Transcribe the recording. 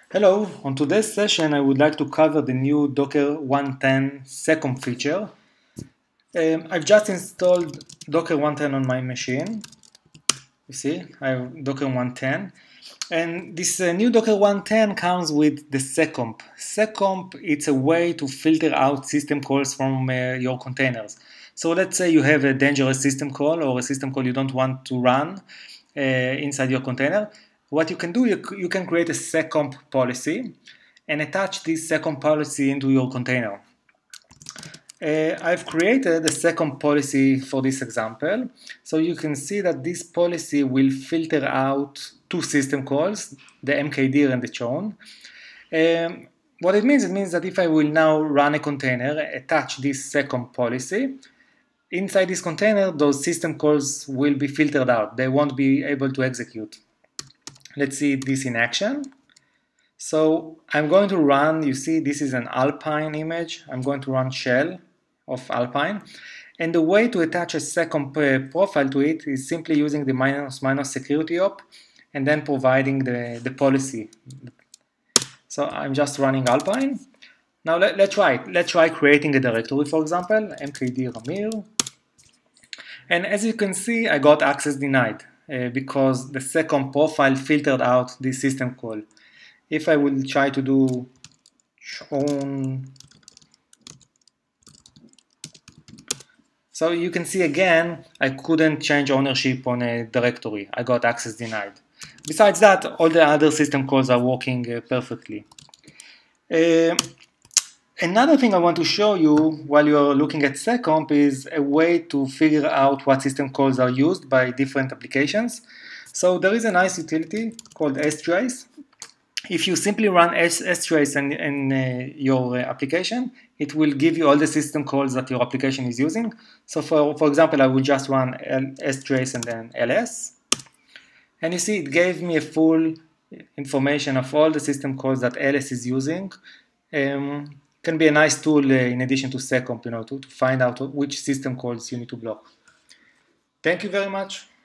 Hello, on today's session I would like to cover the new Docker 110 Seccomp feature. I've just installed Docker 110 on my machine. You see, I have Docker 110. And this new Docker 110 comes with the Seccomp. Seccomp, it's a way to filter out system calls from your containers. So let's say you have a dangerous system call or a system call you don't want to run inside your container. What you can do, you can create a Seccomp policy and attach this Seccomp policy into your container. I've created a Seccomp policy for this example. So you can see that this policy will filter out two system calls, the mkdir and the chown. What it means that if I will now run a container, attach this Seccomp policy, inside this container, those system calls will be filtered out. They won't be able to execute. Let's see this in action. So I'm going to run, you see this is an Alpine image. I'm going to run shell of Alpine. And the way to attach a Seccomp profile to it is simply using the ---- security op and then providing the policy. So I'm just running Alpine. Now let's try it. Let's try creating a directory, for example, mkdir amir. And as you can see, I got access denied because the Seccomp profile filtered out this system call. If I will try to do chown, so you can see again, I couldn't change ownership on a directory. I got access denied. Besides that, all the other system calls are working perfectly. Another thing I want to show you while you are looking at Seccomp is a way to figure out what system calls are used by different applications. So there is a nice utility called strace. If you simply run strace in your application, it will give you all the system calls that your application is using. So for example, I will just run strace and then ls. And you see it gave me a full information of all the system calls that ls is using. Can be a nice tool in addition to Seccomp, to find out which system calls you need to block. Thank you very much.